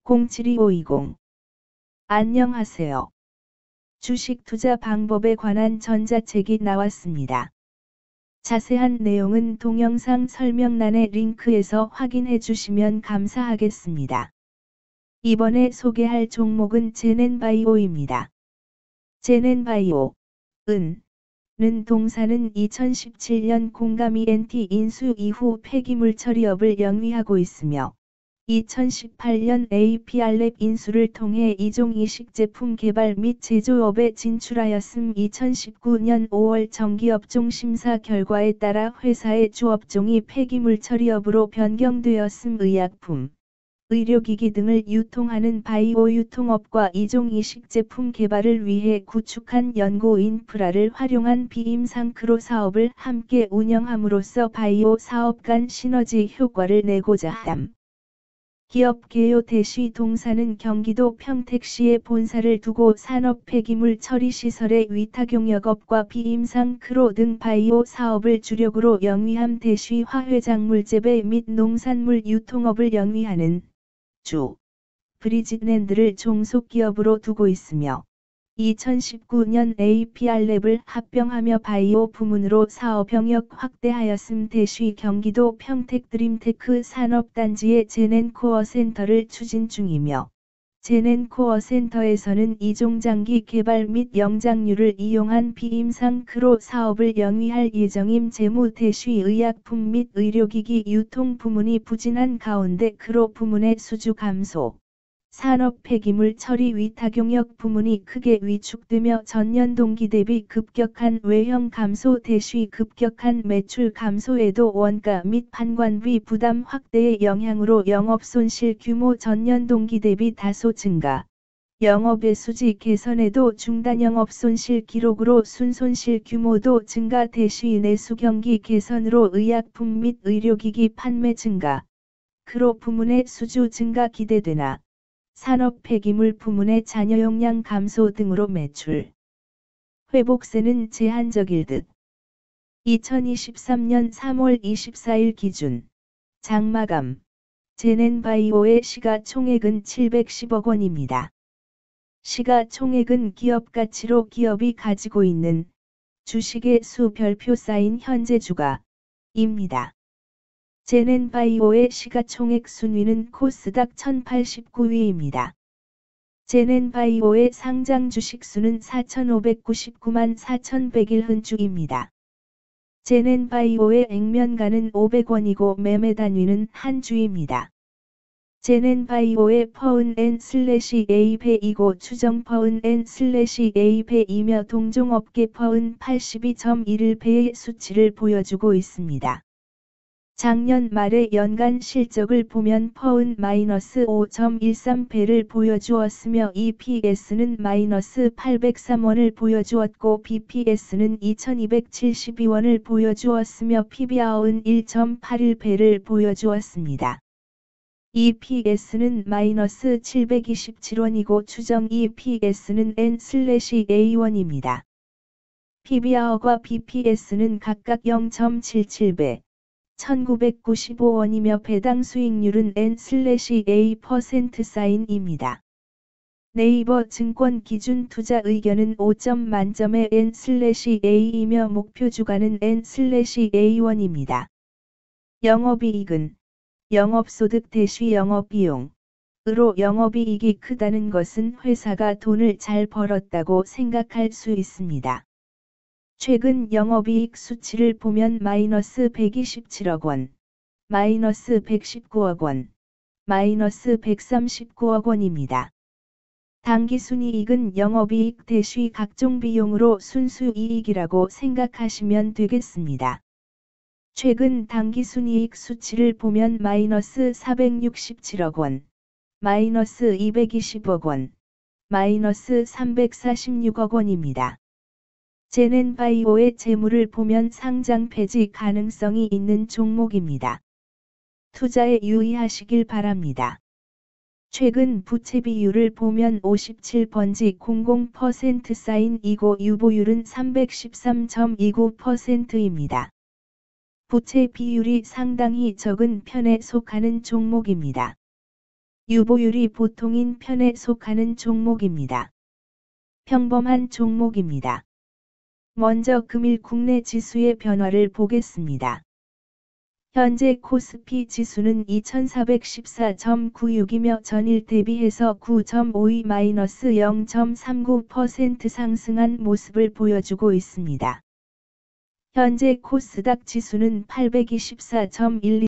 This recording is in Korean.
072-520. 안녕하세요. 주식 투자 방법에 관한 전자책이 나왔습니다. 자세한 내용은 동영상 설명란의 링크에서 확인해 주시면 감사하겠습니다. 이번에 소개할 종목은 제넨바이오입니다. 제넨바이오, 는 동사는 2017년 공감 ENT 인수 이후 폐기물 처리업을 영위하고 있으며 2018년 APR랩 인수를 통해 이종 이식 제품 개발 및 제조업에 진출하였음. 2019년 5월 정기업종 심사 결과에 따라 회사의 주업종이 폐기물 처리업으로 변경되었음. 의약품, 의료기기 등을 유통하는 바이오 유통업과 이종 이식 제품 개발을 위해 구축한 연구 인프라를 활용한 비임상크로 사업을 함께 운영함으로써 바이오 사업 간 시너지 효과를 내고자 함. 기업 개요 대시 동사는 경기도 평택시에 본사를 두고 산업 폐기물 처리 시설의 위탁용역업과 비임상크로 등 바이오 사업을 주력으로 영위함. 대시 화훼작물 재배 및 농산물 유통업을 영위하는 주 브리짓랜드를 종속기업으로 두고 있으며 2019년 APR랩을 합병하며 바이오 부문으로 사업 영역 확대하였음. 대시 경기도 평택 드림테크 산업단지의 제넨코어 센터를 추진 중이며 제넨코어 센터에서는 이종장기 개발 및 영장류를 이용한 비임상크로 사업을 영위할 예정임. 재무 대시 의약품 및 의료기기 유통 부문이 부진한 가운데 크로 부문의 수주 감소, 산업 폐기물 처리 위탁용역 부문이 크게 위축되며 전년 동기 대비 급격한 외형 감소 대시 급격한 매출 감소에도 원가 및 판관비 부담 확대의 영향으로 영업손실 규모 전년 동기 대비 다소 증가. 영업의 수지 개선에도 중단 영업손실 기록으로 순손실 규모도 증가. 대시 내수 경기 개선으로 의약품 및 의료기기 판매 증가. 크로 부문의 수주 증가 기대되나 산업 폐기물 부문의 잔여 용량 감소 등으로 매출 회복세는 제한적일 듯. 2023년 3월 24일 기준 장마감 제넨바이오의 시가총액은 710억 원입니다. 시가총액은 기업가치로 기업이 가지고 있는 주식의 수 별표 쌓인 현재 주가입니다. 제넨바이오의 시가총액 순위는 코스닥 1089위입니다. 제넨바이오의 상장 주식수는 4,599만 4,101흔주입니다. 제넨바이오의 액면가는 500원이고 매매 단위는 한 주입니다. 제넨바이오의 퍼은/A 배이고 추정 퍼은/A 배이며 동종업계 퍼은 82.11배의 수치를 보여주고 있습니다. 작년 말의 연간 실적을 보면 퍼은 -5.13배를 보여주었으며 EPS는 -803원을 보여주었고 BPS는 2272원을 보여주었으며 PBR은 1.81배를 보여주었습니다. EPS는 -727원이고 추정 EPS는 N/A1입니다. PBR과 BPS는 각각 0.77배, 1995원이며 배당 수익률은 N/A %사인입니다. 네이버 증권 기준 투자 의견은 5점 만점의 N/A이며 목표 주가는 N/A1입니다. 영업이익은 영업소득 대시 영업비용으로 영업이익이 크다는 것은 회사가 돈을 잘 벌었다고 생각할 수 있습니다. 최근 영업이익 수치를 보면 -127억 원, -119억 원, -139억 원입니다. 당기순이익은 영업이익 대시 각종 비용으로 순수이익이라고 생각하시면 되겠습니다. 최근 당기순이익 수치를 보면 -467억 원, -220억 원, -346억 원입니다. 제넨바이오의 재물을 보면 상장 폐지 가능성이 있는 종목입니다. 투자에 유의하시길 바랍니다. 최근 부채 비율을 보면 57번지 00% 사인이고 유보율은 313.29%입니다. 부채 비율이 상당히 적은 편에 속하는 종목입니다. 유보율이 보통인 편에 속하는 종목입니다. 평범한 종목입니다. 먼저 금일 국내 지수의 변화를 보겠습니다. 현재 코스피 지수는 2414.96이며 전일 대비해서 9.52-0.39% 상승한 모습을 보여주고 있습니다. 현재 코스닥 지수는 824.12